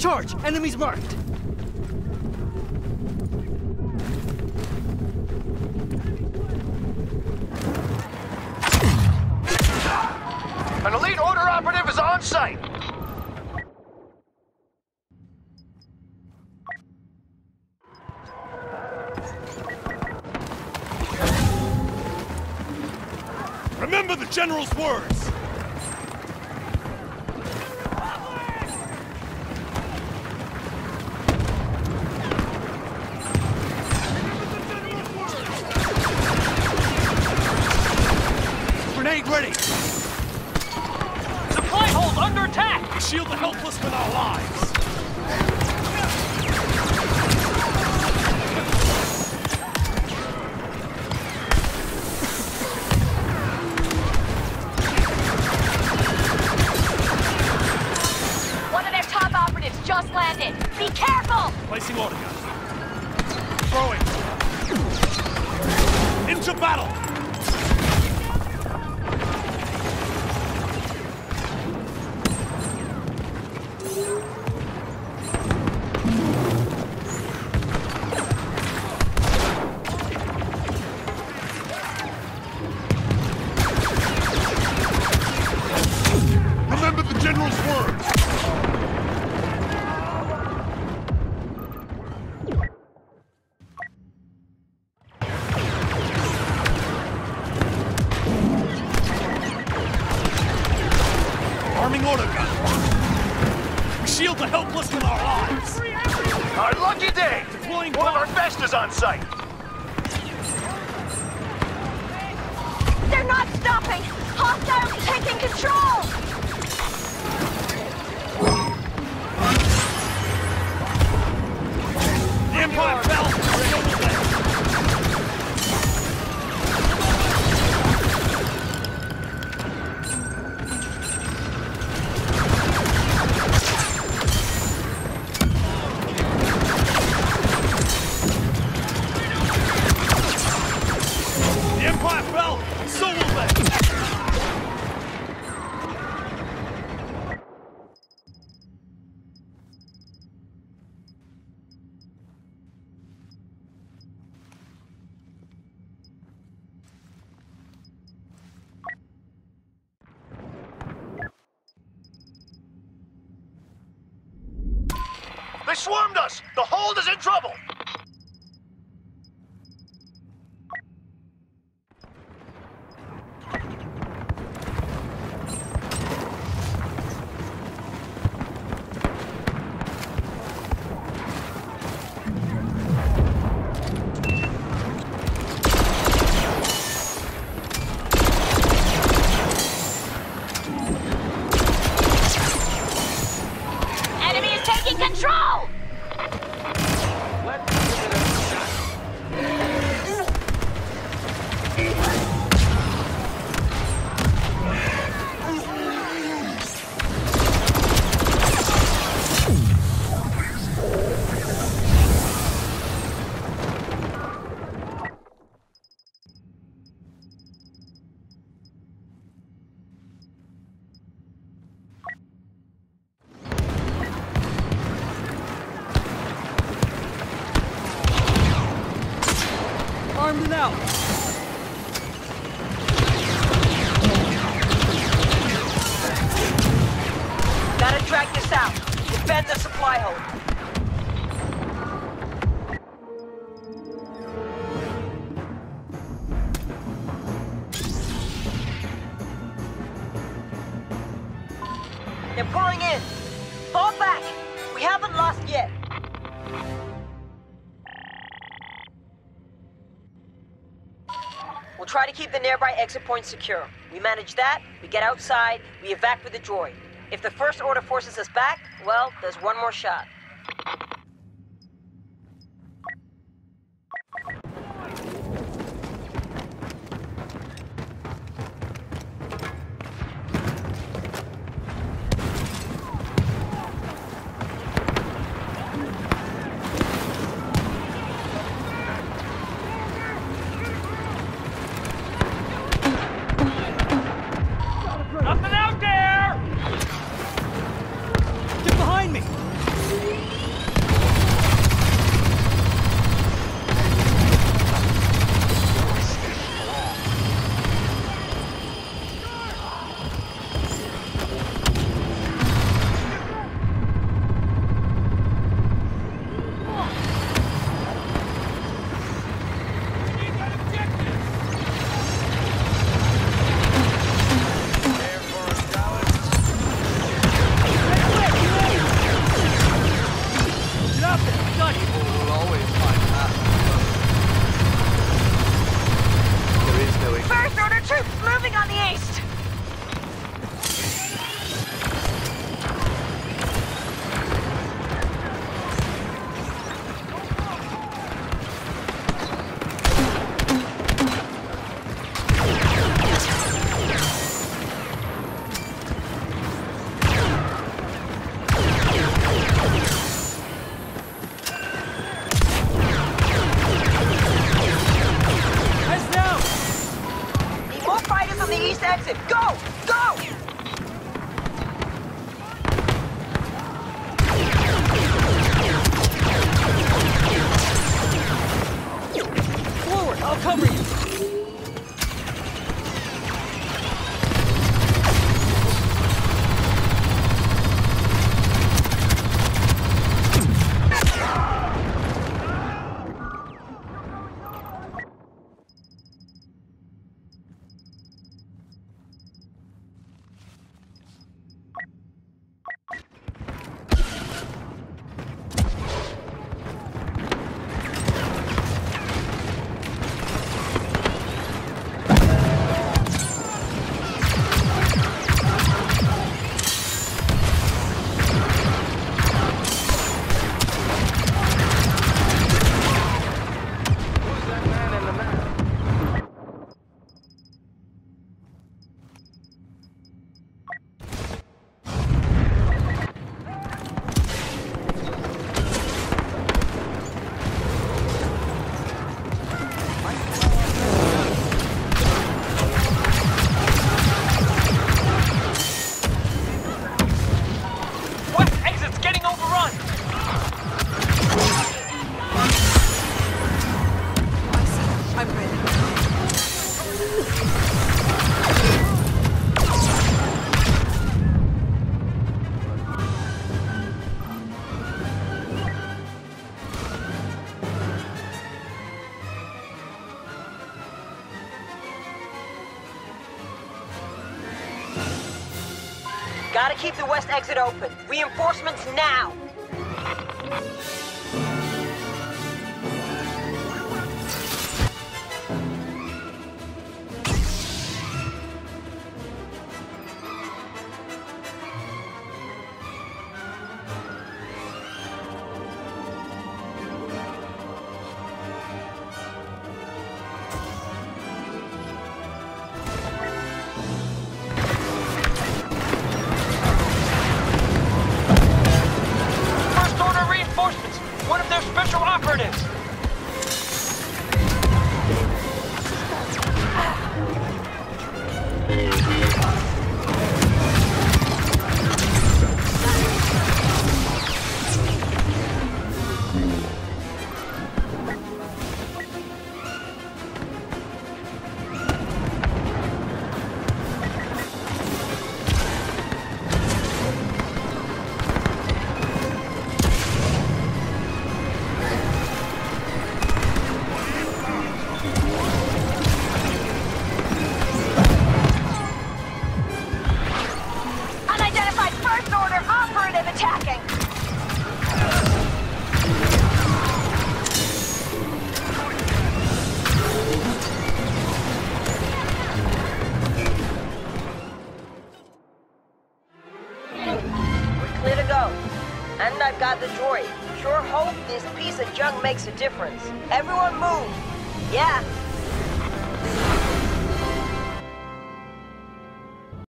Charge! Enemies marked! An elite order operative is on site. Remember the General's words! Grenade ready! Supply hold under attack! We shield the helpless with our lives! One of their top operatives just landed. Be careful! Placing order gun. Throwing. Into battle! Remember the General's words! Arming order gun. We shield the helpless with our lives. Our lucky day! Deploying One of our bomb. best is on site. They're not stopping! Hostiles taking control! The Empire fell. The Empire fell. So will they. They swarmed us! The hold is in trouble! Enemy is taking control! Armed and out! Gotta drag this out. Defend the supply hold. They're pouring in. Fall back. We haven't lost yet. We'll try to keep the nearby exit points secure. We manage that, we get outside, we evac with the droid. If the First Order forces us back, well, there's one more shot. Nothing out there! Get behind me! got you. People will always find that. There is no First order troops moving on the east. Heads down. Need more fighters on the east exit. Go! Go! Forward, I'll cover you. West exit's getting overrun. I'm ready. Gotta keep the west exit open. Reinforcements now! First order reinforcements. One of their special operatives. Unidentified first order operative attacking. We're clear to go. And I've got the droid. Sure hope this piece of junk makes a difference. Everyone move. Yeah,